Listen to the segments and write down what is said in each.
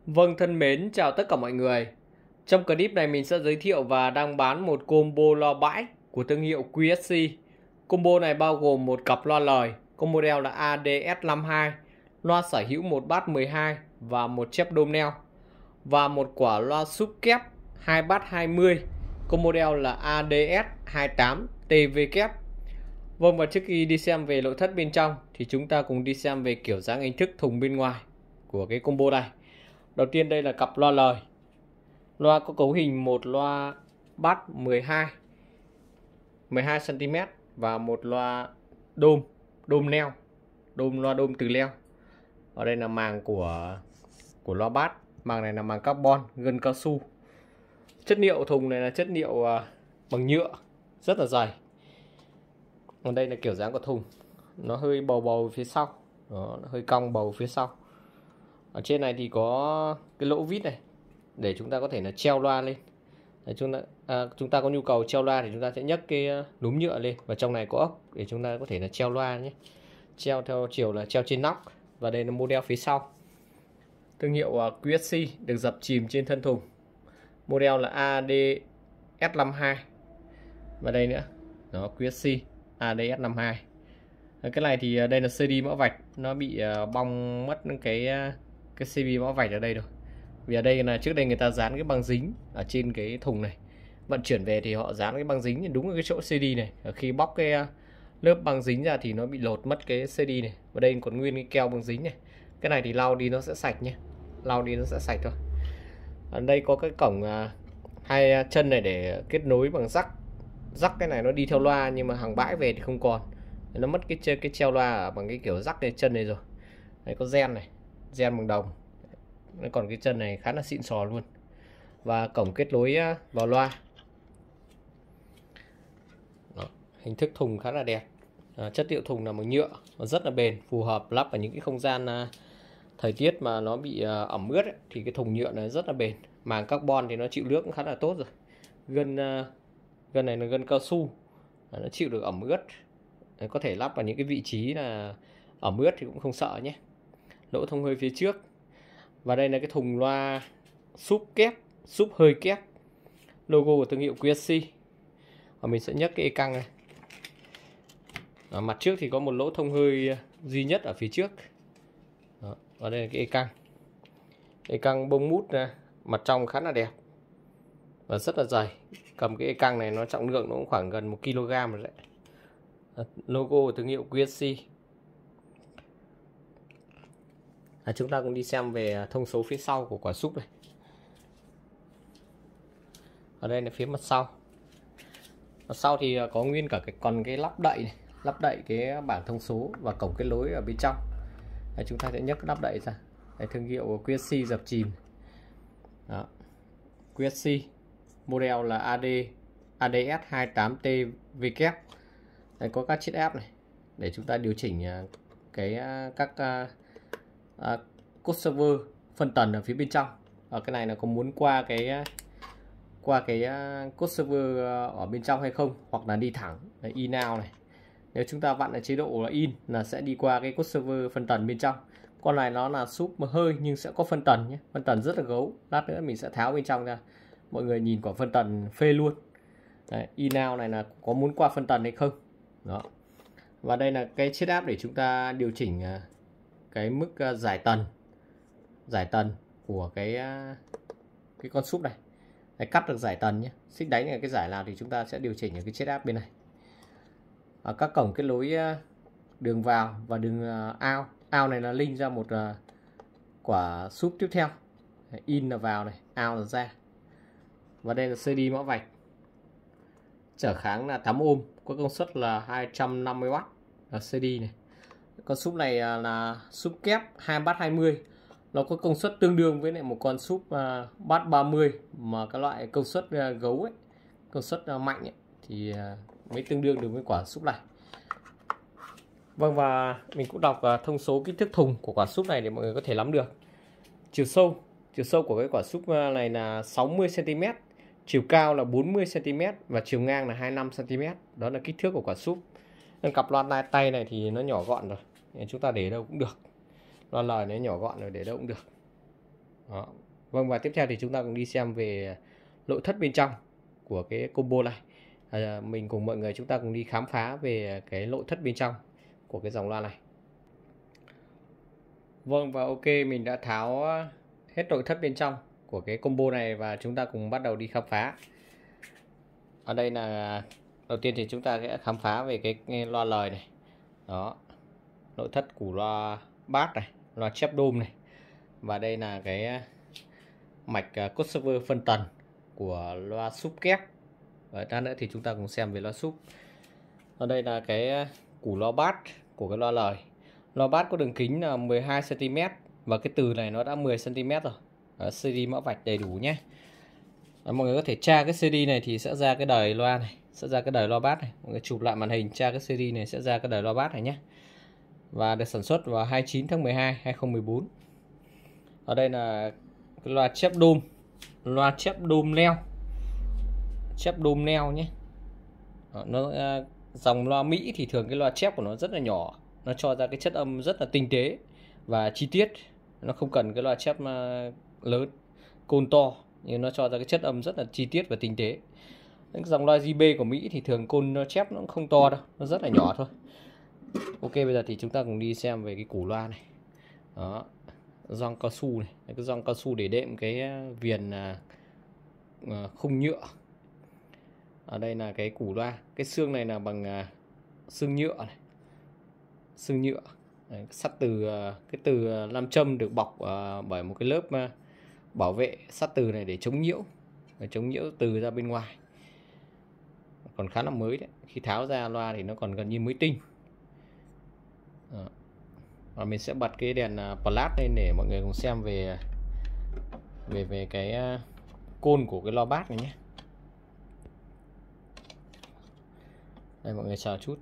Vâng, thân mến, chào tất cả mọi người. Trong clip này mình sẽ giới thiệu và đang bán một combo loa bãi của thương hiệu QSC. Combo này bao gồm một cặp loa lời, có model là ADS52, loa sở hữu một bass 12 và một chép đôm neo, và một quả loa súp kép 2 bass 20, có model là ADS28 TV kép. Vâng, và trước khi đi xem về nội thất bên trong thì chúng ta cùng đi xem về kiểu dáng hình thức thùng bên ngoài của cái combo này. Đầu tiên đây là cặp loa lời. Loa có cấu hình một loa bass 12 cm và một loa đôm neo, loa đôm từ leo. Ở đây là màng của loa bass, màng này là màng carbon gân cao su. Chất liệu thùng này là chất liệu bằng nhựa rất là dày. Còn đây là kiểu dáng của thùng, nó hơi bầu phía sau, nó hơi cong bầu phía sau. Ở trên này thì có cái lỗ vít này để chúng ta có thể là treo loa lên. Để chúng ta có nhu cầu treo loa thì chúng ta sẽ nhấc cái núm nhựa lên, và trong này có ốc để chúng ta có thể là treo loa nhé. Treo theo chiều là treo trên nóc. Và đây là model phía sau. Thương hiệu QSC được dập chìm trên thân thùng. Model là ADS52. Và đây nữa, nó QSC ADS52. Cái này thì đây là CD mã vạch, nó bị bong mất cái CD mã vạch ở đây rồi. Vì ở đây là trước đây người ta dán cái băng dính ở trên cái thùng này, vận chuyển về thì họ dán cái băng dính đúng ở cái chỗ CD này. Khi bóc cái lớp băng dính ra thì nó bị lột mất cái CD này. Và đây còn nguyên cái keo băng dính này. Cái này thì lau đi nó sẽ sạch nhé, lau đi nó sẽ sạch thôi. Ở đây có cái cổng hai chân này để kết nối bằng rắc cái này nó đi theo loa, nhưng mà hàng bãi về thì không còn, nó mất cái treo loa bằng cái kiểu rắc cái chân này rồi. Đây có gen này, gen bằng đồng. Còn cái chân này khá là xịn sò luôn. Và cổng kết nối vào loa. Đó, hình thức thùng khá là đẹp. Chất liệu thùng là bằng nhựa, nó rất là bền, phù hợp lắp vào những cái không gian thời tiết mà nó bị ẩm ướt ấy, thì cái thùng nhựa này rất là bền. Màng carbon thì nó chịu nước cũng khá là tốt rồi. Gân này là gân cao su, nó chịu được ẩm ướt. Đấy, có thể lắp vào những cái vị trí là ẩm ướt thì cũng không sợ nhé. Lỗ thông hơi phía trước. Và đây là cái thùng loa súp hơi kép, logo của thương hiệu QSC. Và mình sẽ nhấc cái căng này. Ở mặt trước thì có một lỗ thông hơi duy nhất ở phía trước. Đó. Và đây là cái căng bông mút ra, mặt trong khá là đẹp và rất là dày. Cầm cái căng này nó trọng lượng nó cũng khoảng gần 1 kg rồi đấy. Logo của thương hiệu QSC. Chúng ta cùng đi xem về thông số phía sau của quả súp này. Ở đây là phía mặt sau. Mặt sau thì có nguyên cả cái lắp đậy này, lắp đậy cái bảng thông số và cổng kết nối ở bên trong. Đấy, chúng ta sẽ nhấc lắp đậy ra. Đấy, thương hiệu QSC dập chìm. Đó. QSC model là ADS28T VK. Đấy, có các chiếc áp này để chúng ta điều chỉnh các code server phân tần ở phía bên trong. Ở cái này là có muốn qua cái code server ở bên trong hay không, hoặc là đi thẳng là in out này. Nếu chúng ta vặn ở chế độ là in là sẽ đi qua cái code server phân tần bên trong. Con này nó là súp mà hơi nhưng sẽ có phân tần nhé, phân tần rất là gấu. Lát nữa mình sẽ tháo bên trong ra, mọi người nhìn quả phân tần phê luôn. Đấy, in out này là có muốn qua phân tần hay không. Đó. Và đây là cái chiếc áp để chúng ta điều chỉnh cái mức giải tần của cái con súp này. Đấy, cắt được giải tần nhé, xích đánh ở cái giải nào thì chúng ta sẽ điều chỉnh ở cái chiếc áp bên này. Các cổng kết nối đường vào và đường out này là link ra một quả súp tiếp theo. In là vào này, out là ra. Và đây là CD mã vạch, trở kháng là 8 ohm, có công suất là 250W là CD này. Con súp này là súp kép 2 bass 20, nó có công suất tương đương với lại một con súp bass 30 mà các loại công suất gấu ấy, công suất mạnh ấy, thì mới tương đương được với quả súp này. Vâng, và mình cũng đọc thông số kích thước thùng của quả súp này để mọi người có thể nắm được. Chiều sâu của cái quả súp này là 60 cm, chiều cao là 40 cm và chiều ngang là 25 cm. Đó là kích thước của quả súp. Cặp loa tay này thì nó nhỏ gọn rồi, chúng ta để đâu cũng được. Loa lời nó nhỏ gọn rồi, để đâu cũng được. Đó. Vâng, và tiếp theo thì chúng ta cùng đi xem về nội thất bên trong của cái combo này. Mình cùng mọi người chúng ta cùng đi khám phá về cái nội thất bên trong của cái dòng loa này. Vâng, và ok, mình đã tháo hết nội thất bên trong của cái combo này và chúng ta cùng bắt đầu đi khám phá. Ở đây là đầu tiên thì chúng ta sẽ khám phá về cái loa lời này. Đó, nội thất của loa bass này, loa chép đôm này. Và đây là cái mạch crossover phân tần của loa súp kép. Và lát nữa thì chúng ta cùng xem về loa súp. Ở đây là cái củ loa bass của cái loa lời. Loa bass có đường kính là 12 cm và cái từ này nó đã 10 cm rồi. CD mã vạch đầy đủ nhé. Mọi người có thể tra cái CD này thì sẽ ra cái đời loa này, sẽ ra cái đời loa bass này. Mọi người chụp lại màn hình tra cái CD này sẽ ra cái đời loa bass này nhé. Và được sản xuất vào 29 tháng 12 2014. Ở đây là cái loa chép đôm, loa chép đôm neo, chép đôm neo nhé. Nó dòng loa Mỹ thì thường cái loa chép của nó rất là nhỏ, nó cho ra cái chất âm rất là tinh tế và chi tiết. Nó không cần cái loa chép lớn, côn to, nhưng nó cho ra cái chất âm rất là chi tiết và tinh tế. Những dòng loa JB của Mỹ thì thường côn nó chép nó cũng không to đâu, nó rất là nhỏ thôi. Ok, bây giờ thì chúng ta cùng đi xem về cái củ loa này. Đó, gioăng cao su này, cái gioăng cao su để đệm cái viền khung nhựa. Ở đây là cái củ loa, cái xương này là bằng xương nhựa này, xương nhựa. Đấy, sắt từ cái từ nam châm được bọc bởi một cái lớp bảo vệ sắt từ này để chống nhiễu từ ra bên ngoài. Còn khá là mới đấy, khi tháo ra loa thì nó còn gần như mới tinh. Và mình sẽ bật cái đèn flash lên để mọi người cùng xem về cái côn của cái loa bass này nhé. Đây mọi người chờ chút.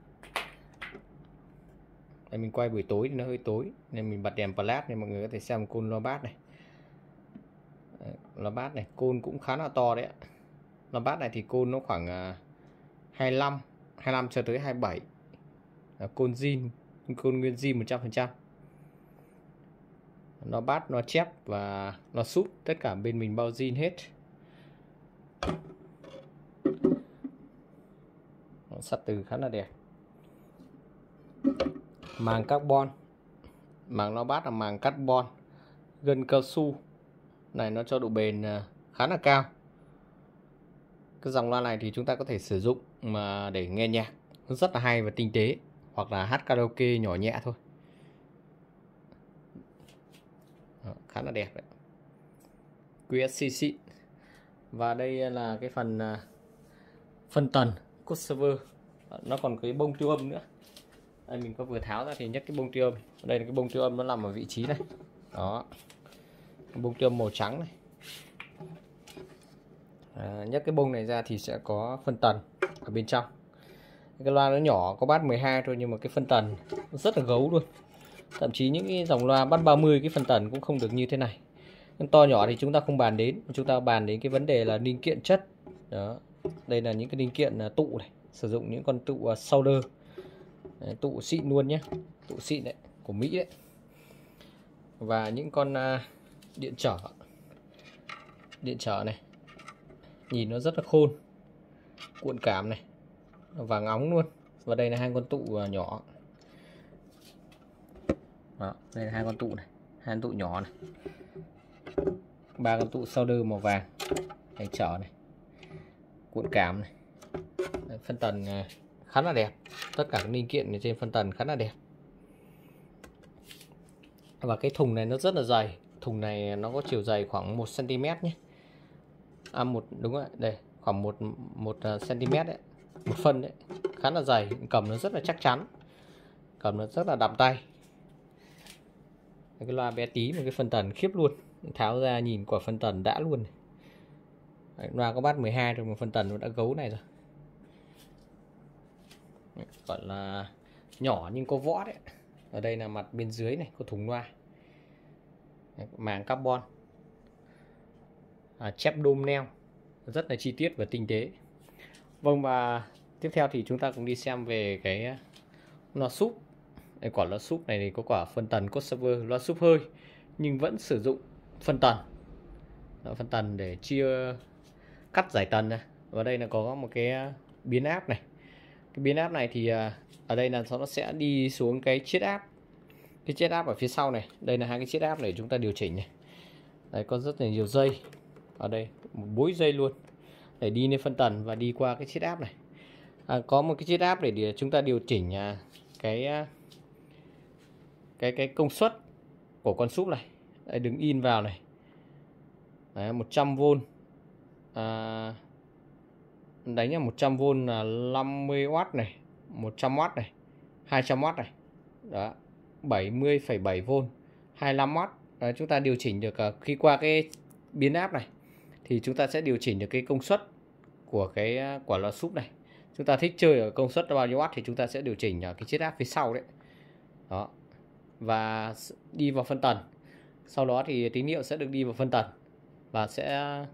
Đây mình quay buổi tối thì nó hơi tối nên mình bật đèn flash để mọi người có thể xem côn loa bass này. Loa bass này côn cũng khá là to đấy ạ. Loa bass này thì côn nó khoảng 25 cho tới 27. Côn zin, côn nguyên zin 100%. Nó bass, nó chép và nó súp tất cả bên mình bao zin hết. Sắt từ khá là đẹp. Màng carbon, màng loa bass là màng carbon, gân cao su này, nó cho độ bền khá là cao. Cái dòng loa này thì chúng ta có thể sử dụng mà để nghe nhạc nó rất là hay và tinh tế, hoặc là hát karaoke nhỏ nhẹ thôi. Đó, khá là đẹp đấy. QSC xịn. Và đây là cái phần phân tần crossover. Nó còn cái bông tiêu âm nữa. Đây mình có vừa tháo ra thì nhấc cái bông tiêu âm. Đây là cái bông tiêu âm, nó nằm ở vị trí này. Đó, cái bông tiêu âm màu trắng này. Nhấc cái bông này ra thì sẽ có phân tần ở bên trong. Cái loa nó nhỏ, có bass 12 thôi nhưng mà cái phân tần rất là gấu luôn. Thậm chí những cái dòng loa bass 30 cái phân tần cũng không được như thế này. Nhưng to nhỏ thì chúng ta không bàn đến, chúng ta bàn đến cái vấn đề là linh kiện chất. Đó, đây là những cái linh kiện tụ này, sử dụng những con tụ solder. Đấy, tụ xịn luôn nhé, tụ xịn đấy, của Mỹ đấy. Và những con điện trở này, nhìn nó rất là khôn, cuộn cảm này, vàng óng luôn. Và đây là hai con tụ nhỏ. Đó, đây là hai con tụ này, hai con tụ nhỏ này, ba con tụ solder màu vàng, đánh trở này, cuộn cảm này. Đấy, phân tần khá là đẹp, tất cả các linh kiện trên phân tần khá là đẹp. Và cái thùng này nó rất là dày, thùng này nó có chiều dày khoảng 1 cm nhé. Đúng rồi, đây khoảng 1 cm đấy, một phân đấy, khá là dày, cầm nó rất là chắc chắn, cầm nó rất là đầm tay. Cái loa bé tí mà cái phân tần khiếp luôn, tháo ra nhìn quả phân tần đã luôn. Đấy, loa có bass 12 rồi mà phân tần nó đã gấu này rồi. Đấy, gọi là nhỏ nhưng có võ đấy. Ở đây là mặt bên dưới này có thùng loa. Đấy, màng carbon, chép đôm neo rất là chi tiết và tinh tế. Vâng, và tiếp theo thì chúng ta cùng đi xem về cái loa súp. Đây, quả loa súp này thì có quả phân tần crossover, loa súp hơi nhưng vẫn sử dụng phân tần. Đó, phân tần để chia cắt giải tần ra. Và đây là có một cái biến áp này. Cái biến áp này thì ở đây là nó sẽ đi xuống cái chiết áp. Cái chiết áp ở phía sau này. Đây là hai cái chiết áp để chúng ta điều chỉnh này. Đấy, có rất là nhiều dây. Ở đây một bối dây luôn để đi lên phân tần và đi qua cái chiết áp này. Có một cái chiết áp để chúng ta điều chỉnh cái công suất của con súp này. Đây, đứng in vào này. Đấy, 100V. Đánh là 100V là 50W này, 100W này, 200W này. Đó, 70,7V, 25W. Đấy, chúng ta điều chỉnh được khi qua cái biến áp này thì chúng ta sẽ điều chỉnh được cái công suất của cái quả lò súp này. Chúng ta thích chơi ở công suất bao nhiêu watt thì chúng ta sẽ điều chỉnh ở cái chiết áp phía sau đấy. Đó. Và đi vào phân tần. Sau đó thì tín hiệu sẽ được đi vào phân tần và sẽ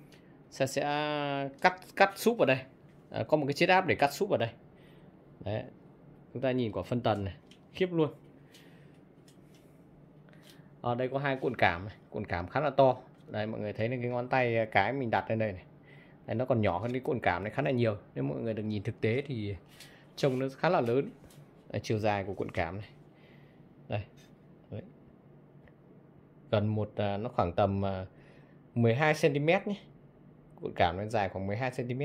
cắt súp ở đây. Có một cái chiết áp để cắt súp ở đây. Đấy. Chúng ta nhìn quả phân tần này, khiếp luôn. Ở đây có hai cuộn cảm này, cuộn cảm khá là to. Đây, mọi người thấy cái ngón tay cái mình đặt lên đây này. Đấy, nó còn nhỏ hơn cái cuộn cảm này khá là nhiều. Nếu mọi người được nhìn thực tế thì trông nó khá là lớn. Đây, chiều dài của cuộn cảm này. Đây. Đấy. Gần nó khoảng tầm 12 cm nhé. Cuộn cảm nó dài khoảng 12 cm.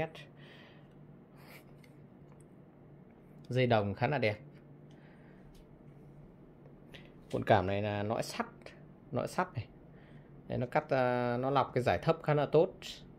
Dây đồng khá là đẹp. Cuộn cảm này là nõi sắt này. Đấy, nó cắt nó lọc cái giải thấp khá là tốt.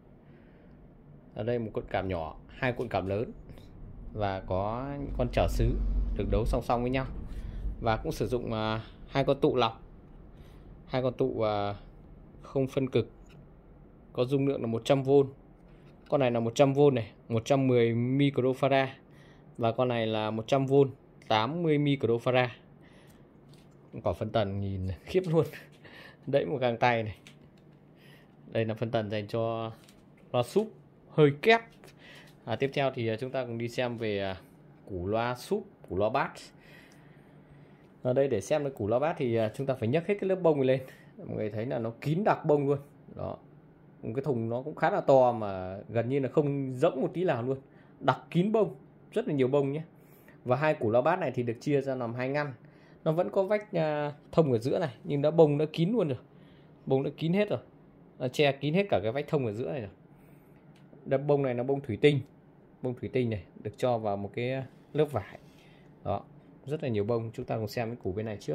Ở đây một cuộn cảm nhỏ, hai cuộn cảm lớn và có những con trở xứ được đấu song song với nhau. Và cũng sử dụng hai con tụ lọc, hai con tụ không phân cực, có dung lượng là 100V. Con này là 100V này, 110 microfarad và con này là 100V, 80 microfarad. Quả phân tần nhìn khiếp luôn. Đẫy một găng tay này. Đây là phân tần dành cho loa súp hơi kép. Tiếp theo thì chúng ta cùng đi xem về củ loa súp, củ loa bass. Ở đây để xem cái củ loa bass thì chúng ta phải nhấc hết cái lớp bông này lên. Mọi người thấy là nó kín đặc bông luôn. Đó. Cái thùng nó cũng khá là to mà gần như là không rỗng một tí nào luôn. Đặc kín bông, rất là nhiều bông nhé. Và hai củ loa bass này thì được chia ra làm hai ngăn. Nó vẫn có vách thông ở giữa này, nhưng bông đã kín luôn rồi. Bông đã kín hết rồi. Nó che kín hết cả cái vách thông ở giữa này rồi. Bông này là bông thủy tinh. Bông thủy tinh này được cho vào một cái lớp vải. Đó, rất là nhiều bông. Chúng ta cùng xem cái củ bên này trước.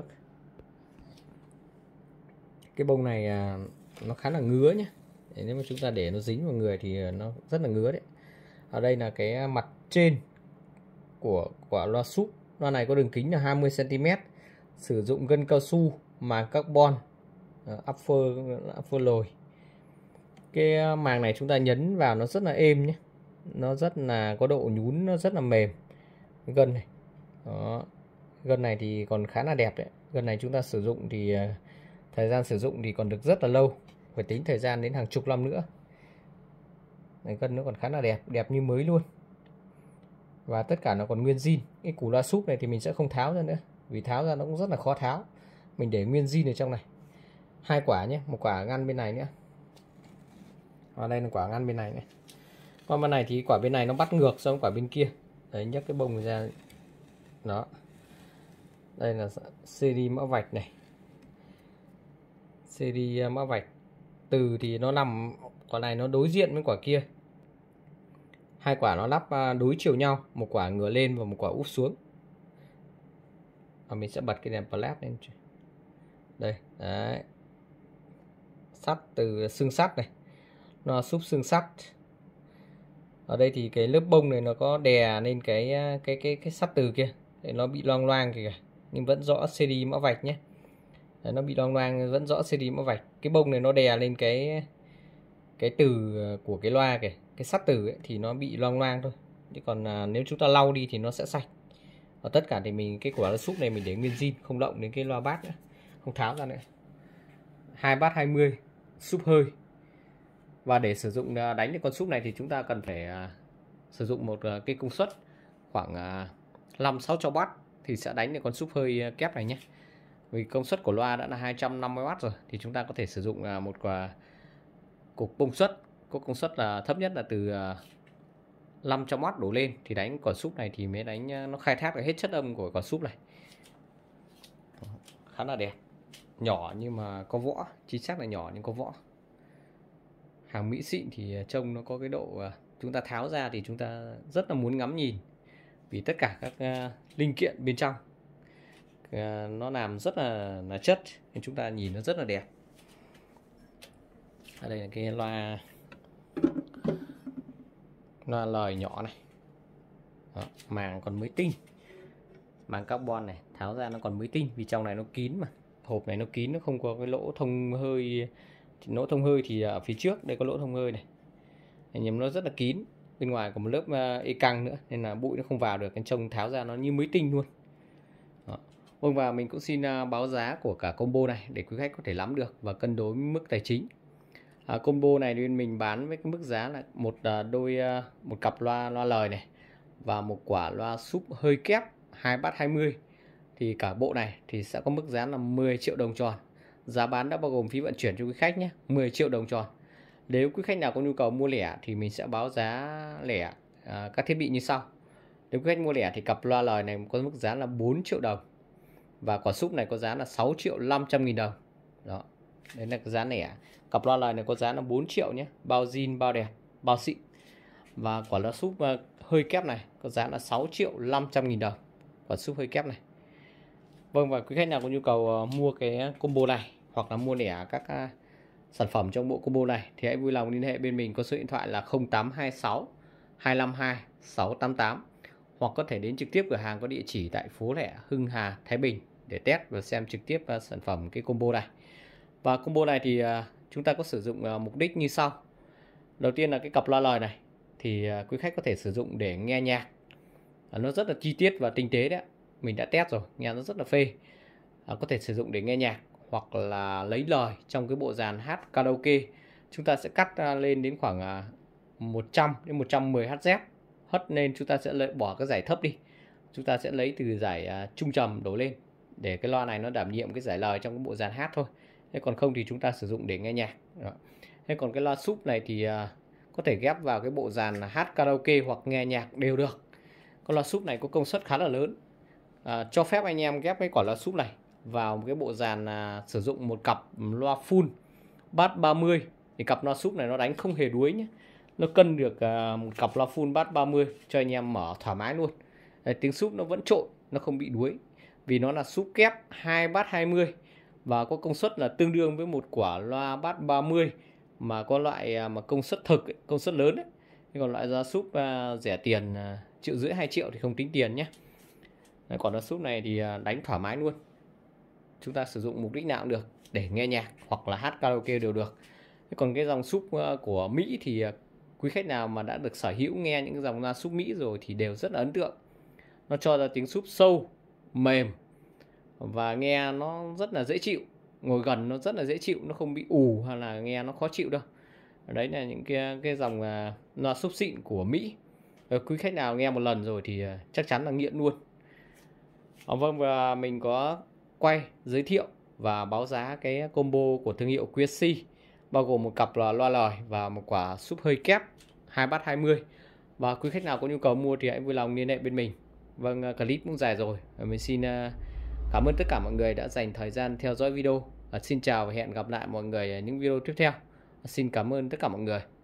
Cái bông này nó khá là ngứa nhé. Nếu mà chúng ta để nó dính vào người thì nó rất là ngứa đấy. Ở đây là cái mặt trên của quả loa súp. Loa này có đường kính là 20 cm. Sử dụng gân cao su màng carbon upper lồi. Cái màng này chúng ta nhấn vào nó rất là êm nhé. Nó rất là có độ nhún, nó rất là mềm. Cái gân này. Đó. Gân này thì còn khá là đẹp đấy. Gân này chúng ta sử dụng thì thời gian sử dụng thì còn được rất là lâu. Phải tính thời gian đến hàng chục năm nữa. Cái gân nó còn khá là đẹp, đẹp như mới luôn. Và tất cả nó còn nguyên zin. Cái củ loa súp này thì mình sẽ không tháo ra nữa, vì tháo ra nó cũng rất là khó tháo. Mình để nguyên zin ở trong này. Hai quả nhé, một quả ngăn bên này nữa. Và đây là quả ngăn bên này này. Còn bên này thì quả bên này nó bắt ngược so với quả bên kia. Đấy, nhấc cái bông ra. Đó. Đây là series mã vạch này. Series mã vạch. Từ thì nó nằm, quả này nó đối diện với quả kia. Hai quả nó lắp đối chiều nhau, một quả ngửa lên và một quả úp xuống. Và mình sẽ bật cái đèn flash lên. Đây, đấy. Sắt từ xương sắt này. Nó súp xương sắt. Ở đây thì cái lớp bông này nó có đè lên cái sắt từ kia. Để nó bị loang loang kìa. Nhưng vẫn rõ series mã vạch nhé. Đấy, nó bị loang loang vẫn rõ series mã vạch. Cái bông này nó đè lên cái từ của cái loa kìa. Cái sắt từ ấy, thì nó bị loang loang thôi. Chứ còn nếu chúng ta lau đi thì nó sẽ sạch. Và tất cả thì cái quả loa súp này mình để nguyên zin, không động đến cái loa bass nữa, không tháo ra nữa. 2 bass 20 súp hơi. Và để sử dụng đánh cái con súp này thì chúng ta cần phải sử dụng một cái công suất khoảng 5-6 cho bass thì sẽ đánh được con súp hơi kép này nhé. Vì công suất của loa đã là 250W rồi thì chúng ta có thể sử dụng một cục công suất có công suất là thấp nhất là từ 500W đổ lên thì đánh quả súp này thì mới đánh nó khai thác được hết chất âm của quả súp này. Khá là đẹp, nhỏ nhưng mà có võ, chính xác là nhỏ nhưng có võ. Hàng Mỹ xịn thì trông nó có cái độ chúng ta tháo ra thì chúng ta rất là muốn ngắm nhìn, vì tất cả các linh kiện bên trong nó làm rất là chất nên chúng ta nhìn nó rất là đẹp. Ở đây là cái loa lời nhỏ này. Đó, màng còn mới tinh, màng carbon này tháo ra nó còn mới tinh vì trong này nó kín mà, hộp này nó kín, nó không có cái lỗ thông hơi. Lỗ thông hơi thì ở phía trước đây có lỗ thông hơi này, nhưng nó rất là kín, bên ngoài có một lớp e căng nữa nên là bụi nó không vào được, cái trông tháo ra nó như mới tinh luôn. Đó. Vâng, và mình cũng xin báo giá của cả combo này để quý khách có thể nắm được và cân đối mức tài chính. Combo này bên mình bán với cái mức giá là một cặp loa lời này và một quả loa súp hơi kép 2 bass 20, thì cả bộ này thì sẽ có mức giá là 10 triệu đồng tròn. Giá bán đã bao gồm phí vận chuyển cho quý khách nhé, 10 triệu đồng tròn. Nếu quý khách nào có nhu cầu mua lẻ thì mình sẽ báo giá lẻ các thiết bị như sau. Nếu quý khách mua lẻ thì cặp loa lời này có mức giá là 4 triệu đồng và quả súp này có giá là 6.500.000 đồng. Đó, đấy là cái giá lẻ. Cặp loa lời này có giá là 4 triệu nhé, bao zin, bao đẹp, bao xịn. Và quả loa súp hơi kép này có giá là 6.500.000 đồng, quả súp hơi kép này. Vâng, và quý khách nào có nhu cầu mua cái combo này hoặc là mua lẻ các sản phẩm trong bộ combo này thì hãy vui lòng liên hệ bên mình, có số điện thoại là 0826 252 688, hoặc có thể đến trực tiếp cửa hàng có địa chỉ tại phố Lẻ, Hưng Hà, Thái Bình để test và xem trực tiếp sản phẩm cái combo này. Và combo này thì chúng ta có sử dụng mục đích như sau. Đầu tiên là cái cặp loa lời này thì quý khách có thể sử dụng để nghe nhạc, nó rất là chi tiết và tinh tế đấy, mình đã test rồi, nghe nó rất là phê. Có thể sử dụng để nghe nhạc hoặc là lấy lời trong cái bộ dàn hát karaoke. Chúng ta sẽ cắt lên đến khoảng 100 đến 110 Hz, hất lên chúng ta sẽ bỏ cái giải thấp đi, chúng ta sẽ lấy từ giải trung trầm đổ lên để cái loa này nó đảm nhiệm cái giải lời trong cái bộ dàn hát thôi. Thế còn không thì chúng ta sử dụng để nghe nhạc. Đó. Thế còn cái loa súp này thì có thể ghép vào cái bộ dàn hát karaoke hoặc nghe nhạc đều được. Con loa súp này có công suất khá là lớn, cho phép anh em ghép cái quả loa súp này vào một cái bộ dàn sử dụng một cặp loa full bass 30 thì cặp loa súp này nó đánh không hề đuối nhé. Nó cân được một cặp loa full bass 30 cho anh em mở thoải mái luôn. Đấy, tiếng súp nó vẫn trội, nó không bị đuối vì nó là súp kép 2 bass 20 và có công suất là tương đương với một quả loa bass 30 mà có loại mà công suất thực ấy, công suất lớn ấy. Còn loại loa súp rẻ tiền 1,5 triệu 2 triệu thì không tính tiền nhé. Đấy, còn loa súp này thì đánh thoải mái luôn, chúng ta sử dụng mục đích nào cũng được, để nghe nhạc hoặc là hát karaoke đều được. Còn cái dòng súp của Mỹ thì quý khách nào mà đã được sở hữu nghe những dòng loa súp Mỹ rồi thì đều rất là ấn tượng. Nó cho ra tiếng súp sâu, mềm và nghe nó rất là dễ chịu, ngồi gần nó rất là dễ chịu, nó không bị ù hay là nghe nó khó chịu đâu. Đấy là những cái dòng loa súp xịn của Mỹ. Quý khách nào nghe một lần rồi thì chắc chắn là nghiện luôn. Vâng, và mình có quay giới thiệu và báo giá cái combo của thương hiệu QSC, bao gồm một cặp loa lời và một quả súp hơi kép 2 bass 20. Và quý khách nào có nhu cầu mua thì hãy vui lòng liên hệ bên mình. Vâng, clip cũng dài rồi, mình xin cảm ơn tất cả mọi người đã dành thời gian theo dõi video. Xin chào và hẹn gặp lại mọi người ở những video tiếp theo. Xin cảm ơn tất cả mọi người.